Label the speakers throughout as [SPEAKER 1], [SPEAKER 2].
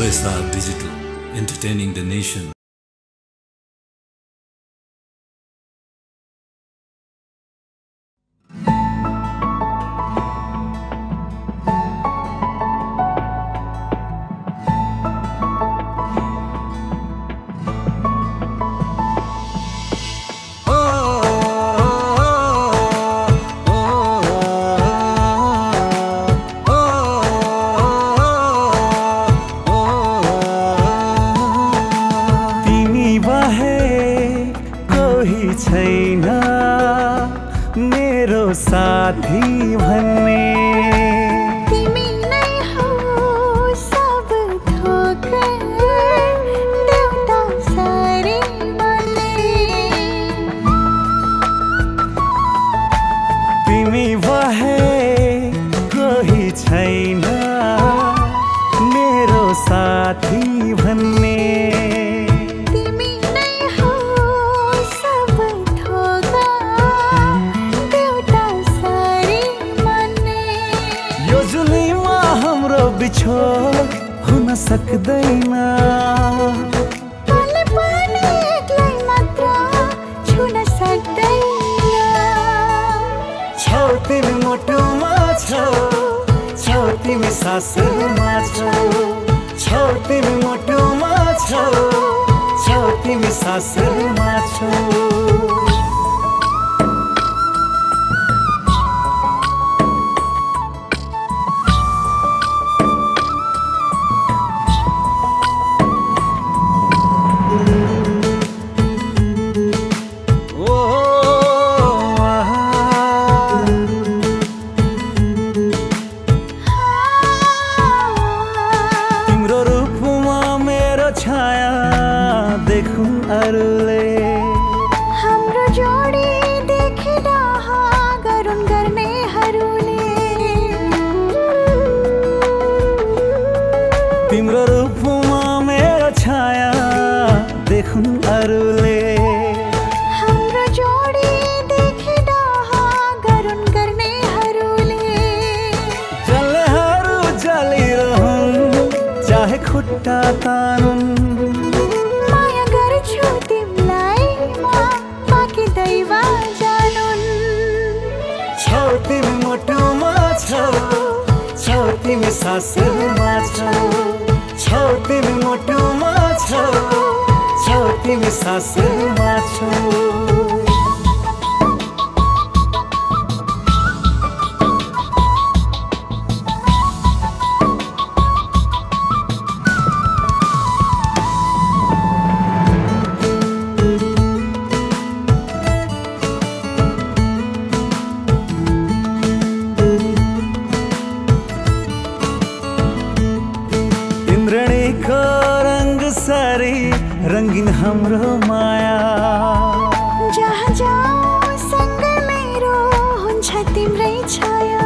[SPEAKER 1] OSR Digital, entertaining the nation.
[SPEAKER 2] साथी भन्ने
[SPEAKER 3] तिमी नै हौ सब थोक देउता सारी बन्ने
[SPEAKER 2] तिमी बाहेक कोही छैन मेरो साथी भन्ने बिछोड हुन सक्दैन
[SPEAKER 3] पले पनि एक्लै मात्र छुन सक्दैन
[SPEAKER 2] छौ तिमी मुटुमा छौ छौ तिमी सासमा छौ छौ तिमी मुटुमा छौ छौ तिमी सासमा छौ
[SPEAKER 3] माया गर्छु तिमीलाई म बाँकी दैव जानुन्
[SPEAKER 2] छौ तिमी मुटुमा छौ छौ तिमी सासमा छौ छौ तिमी मुटुमा छौ छौ तिमी सासमा छौ रंगीन हाम्रो माया
[SPEAKER 3] जहाँ जाऊ सँग मेरो हुन्छ तिम्रै छाया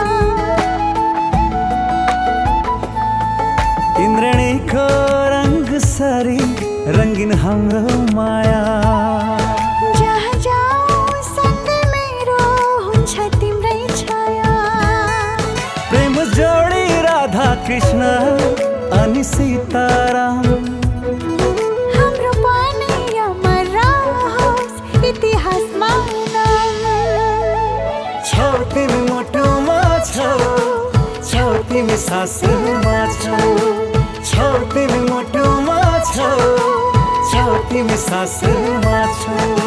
[SPEAKER 2] इन्द्रणीको रंग सरी रंगीन हाम्रो माया
[SPEAKER 3] जहाँ जाऊ सँग मेरो हुन्छ तिम्रै छाया
[SPEAKER 2] प्रेम जोडी राधा कृष्ण अनि सीताराम
[SPEAKER 3] इतिहासमा
[SPEAKER 2] छौ तिमी मुटुमा छौ छौ तिमी सासमा छौ छौ तिमी मुटुमा छौ छौ तिमी सासमा छौ